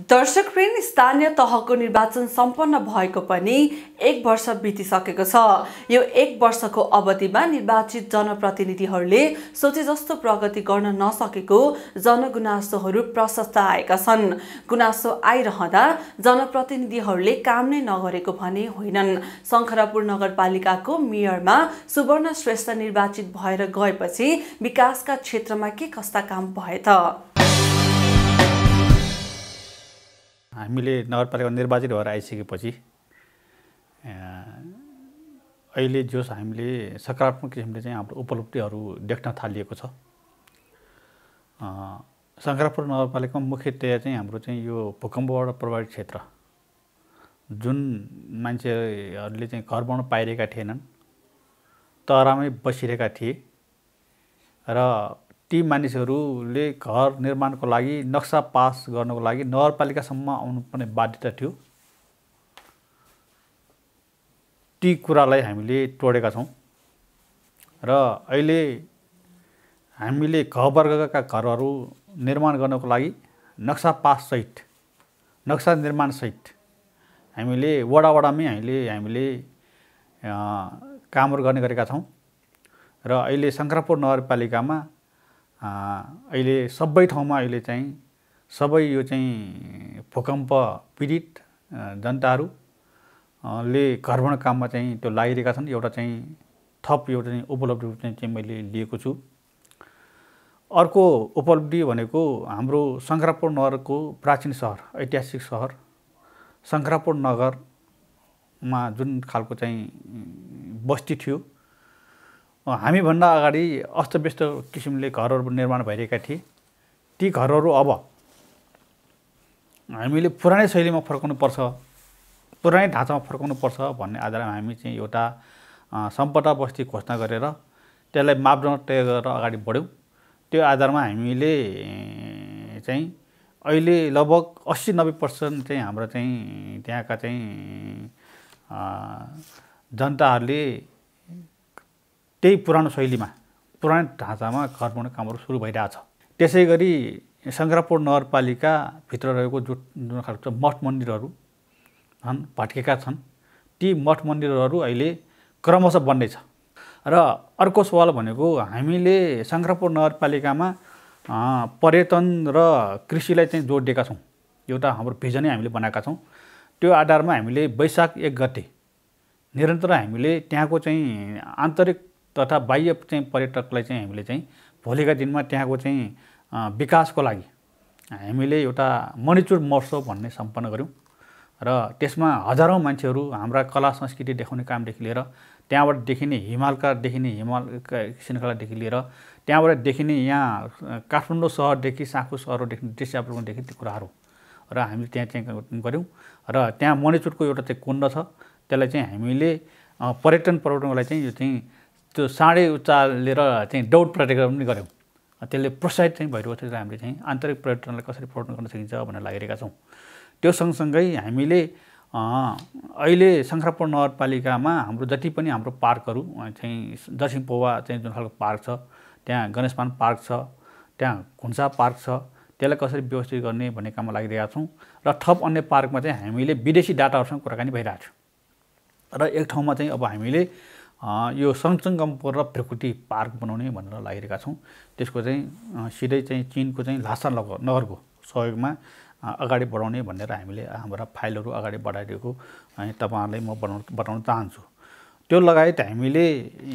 दर्शकवृन्द, स्थानीय तहको निर्वाचन सम्पन्न भएको पनि 1 वर्ष बितिसकेको छ। यो 1 वर्षको अवधिमा निर्वाचित जनप्रतिनिधिहरूले सोचे जस्तो प्रगति गर्न नसकेको जनगुनासोहरू प्रशस्त आएका छन्। गुनासो आइरहँदा जनप्रतिनिधिहरूले काम नै नगरेको भने होइनन्। शंखरापुर नगरपालिकाको मेयरमा सुवर्ण श्रेष्ठ निर्वाचित भएर गएपछि विकासका क्षेत्रमा के कस्ता काम भए त? हामीले नगरपालिका निर्वाचित भएर आइसकेपछि अहिले जोस हामीले सकारात्मक किसिमले चाहिँ हाम्रो उपलब्धिहरू देख्न थालिएको छ। शंखरापुर नगरपालिकामा मुख्यतया चाहिँ हाम्रो चाहिँ यो भूकम्पबाट प्रभावित क्षेत्र जुन मान्छेहरूले चाहिँ घर बनाउन पाइरहेका थिएनन्, तरामै बसिरहेका थिए र ती मानिसहरूले घर निर्माणको लागि नक्सा पास गर्नको लागि नगरपालिकासम्म आउनुपर्ने बाध्यता थियो। ती कुरालाई हामीले तोडेका छौँ र अहिले हामीले घ वर्गका घरहरू निर्माण गर्नको लागि नक्सा पास सहित, नक्सा निर्माण सहित हामीले वडामै हामीले कामहरू गर्ने गरेका छौँ र अहिले शंखरापुर नगरपालिकामा अहिले सबै ठाउँमा अहिले चाहिँ सबै यो चाहिँ भूकम्प पीडित जनताहरूले घर बनाउने काममा चाहिँ त्यो लागिरहेका छन्। एउटा चाहिँ थप एउटा चाहिँ उपलब्धि चाहिँ मैले लिएको छु। अर्को उपलब्धि भनेको हाम्रो शंखरापुर नगरको प्राचीन सहर, ऐतिहासिक सहर शंखरापुर नगरमा जुन खालको चाहिँ बस्ती थियो, हामीभन्दा अगाडि अस्तव्यस्त किसिमले घरहरू निर्माण भइरहेका थिए। ती घरहरू अब हामीले पुरानै शैलीमा फर्काउनुपर्छ, पुरानै ढाँचामा फर्काउनुपर्छ भन्ने आधारमा हामी चाहिँ एउटा सम्पदा बस्ती घोषणा गरेर त्यसलाई मापदण्ड तय गरेर अगाडि बढ्यौँ। त्यो आधारमा हामीले चाहिँ अहिले लगभग 80-90% चाहिँ हाम्रो चाहिँ त्यहाँका चाहिँ जनताहरूले त्यही पुरानो शैलीमा, पुरानो ढाँचामा घर बनाउने कामहरू सुरु भइरहेछ। त्यसै गरी शंखरापुर नगरपालिकाभित्र रहेको जुन खालको मठ मन्दिरहरू छन्, भत्केका छन्, ती मठ मन्दिरहरू अहिले क्रमशः बन्दैछ। र अर्को सवाल भनेको हामीले शंखरापुर नगरपालिकामा पर्यटन र कृषिलाई चाहिँ जोड दिएका छौँ। एउटा हाम्रो भिजनै हामीले बनाएका छौँ। त्यो आधारमा हामीले वैशाख 1 गते निरन्तर हामीले त्यहाँको चाहिँ आन्तरिक तथा बाह्य चाहिँ पर्यटकलाई चाहिँ हामीले चाहिँ भोलिका दिनमा त्यहाँको चाहिँ विकासको लागि हामीले एउटा मणिचुर महोत्सव भन्ने सम्पन्न गऱ्यौँ र त्यसमा हजारौँ मान्छेहरू हाम्रा कला संस्कृति देखाउने कामदेखि लिएर त्यहाँबाट देखिने हिमालका श्रृङ्खलादेखि लिएर त्यहाँबाट देखिने यहाँ काठमाडौँ सहरदेखि साँखु सहरदेखि दृश्यावलोकनदेखि ती कुराहरू र हामीले त्यहाँ चाहिँ गऱ्यौँ र त्यहाँ मणिचुरको एउटा चाहिँ कुण्ड छ, त्यसलाई चाहिँ हामीले पर्यटनलाई चाहिँ यो चाहिँ त्यो साँडे उचालेर चाहिँ दौड प्रतियोगिता पनि गऱ्यौँ। त्यसले प्रोत्साहित चाहिँ भइरहेको थियो र हामीले चाहिँ आन्तरिक पर्यटनलाई कसरी प्रोत्साहन गर्न सकिन्छ भनेर लागिरहेका छौँ। त्यो सँगसँगै हामीले अहिले शंखरापुर नगरपालिकामा हाम्रो जति पनि हाम्रो पार्कहरू चाहिँ दक्षिण पौवा चाहिँ जुन खालको पार्क छ, त्यहाँ गणेशमान पार्क छ, त्यहाँ घुन्सा पार्क छ, त्यसलाई कसरी व्यवस्थित गर्ने भन्ने काममा लागिरहेका छौँ र थप अन्य पार्कमा चाहिँ हामीले विदेशी डाटाहरूसँग कुराकानी भइरहेको थियो र एक ठाउँमा चाहिँ अब हामीले यो सङ्गमपुर र प्रकृति पार्क बनाउने भनेर लागिरहेका छौँ। त्यसको चाहिँ सिधै चाहिँ चीनको चाहिँ ल्हासा नगरको सहयोगमा अगाडि बढाउने भनेर हामीले हाम्रा फाइलहरू अगाडि बढाइदिएको तपाईँहरूलाई म बताउन चाहन्छु। त्यो लगायत हामीले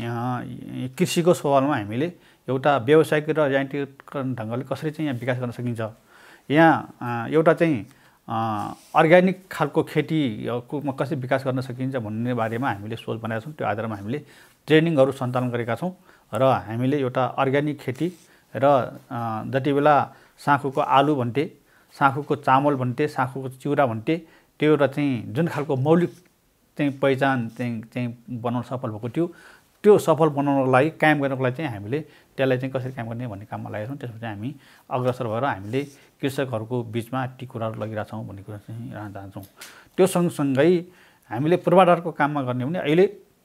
कृषिको सवालमा हामीले एउटा व्यावसायिक र यान्त्रिक ढङ्गले कसरी चाहिँ यहाँ विकास गर्न सकिन्छ, यहाँ एउटा चाहिँ अर्ग्यानिक खालको खेतीमा कसरी विकास गर्न सकिन्छ भन्ने बारेमा हामीले सोच बनाएका छौँ। त्यो आधारमा हामीले ट्रेनिङहरू सञ्चालन गरेका छौँ र हामीले एउटा अर्ग्यानिक खेती र जति बेला साँखुको आलु भन्थे, साँखुको चामल भन्थे, साँखुको चिउरा भन्थे, त्यो एउटा चाहिँ जुन खालको मौलिक चाहिँ पहिचान चाहिँ बनाउन सफल भएको थियो, त्यो सफल बनाउनको लागि कायम गर्नको लागि चाहिँ हामीले त्यसलाई चाहिँ कसरी काम गर्ने भन्ने काममा लागेका छौँ। त्यसमा चाहिँ हामी अग्रसर भएर हामीले कृषकहरूको बिचमा ती कुराहरू लगिरहेका छौँ भन्ने कुरा चाहिँ राख्न चाहन्छौँ। त्यो सँगसँगै हामीले पूर्वाधारको काममा गर्ने भने अहिले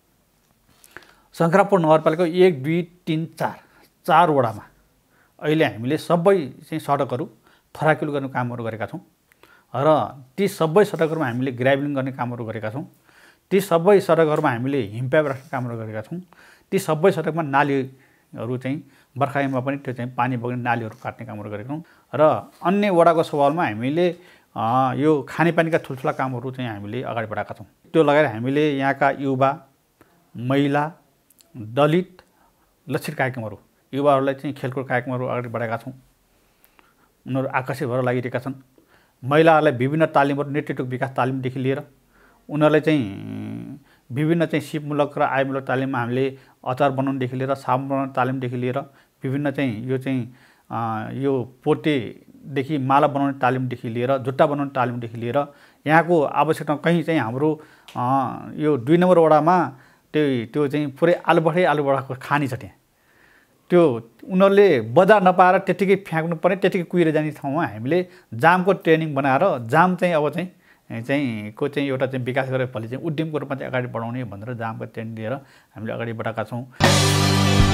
शंखरापुर नगरपालिका 1, 2, 3, 4 वडामा अहिले हामीले सबै चाहिँ सडकहरू फराकिलो गर्ने कामहरू गरेका छौँ र ती सबै सडकहरूमा हामीले ग्राभलिङ गर्ने कामहरू गरेका छौँ। ती सबै सडकहरूमा हामीले हिमप्याप राख्ने कामहरू गरेका छौँ। ती सबै सडकमा नालीहरू चाहिँ बर्खायाममा पनि त्यो चाहिँ पानी बग्ने नालीहरू काट्ने कामहरू गरेका छौँ। र अन्य वडाको सवालमा हामीले यो खानेपानीका ठुल्ठुला कामहरू चाहिँ हामीले अगाडि बढाएका छौँ। त्यो लगाएर हामीले यहाँका युवा, महिला, दलित, लक्षित कार्यक्रमहरू, युवाहरूलाई चाहिँ खेलकुद कार्यक्रमहरू अगाडि बढाएका छौँ। उनीहरू आकर्षित भएर लागिरहेका छन्। महिलाहरूलाई विभिन्न तालिमहरू, नेतृत्व विकास तालिमदेखि लिएर उनीहरूलाई चाहिँ विभिन्न चाहिँ सिपमूलक र आयमूलक तालिममा हामीले अचार बनाउनुदेखि लिएर साबुन बनाउने तालिमदेखि लिएर विभिन्न चाहिँ यो पोतेदेखि माला बनाउने तालिमदेखि लिएर जुत्ता बनाउने तालिमदेखि लिएर यहाँको आवश्यकता कहीँ चाहिँ हाम्रो यो 2 नम्बर वडामा त्यो चाहिँ पुरै आलुबडाको खानी छ। त्यहाँ त्यो उनीहरूले बजार नपाएर त्यतिकै फ्याँक्नु पर्ने, त्यतिकै कुहिर जाने ठाउँमा हामीले जामको ट्रेनिङ बनाएर जाम चाहिँ अब चाहिँ एउटा चाहिँ विकास गरेर भोलि चाहिँ उद्यमको रूपमा चाहिँ अगाडि बढाउने भनेर जामको ट्रेनिङ लिएर हामीले अगाडि बढाएका छौँ।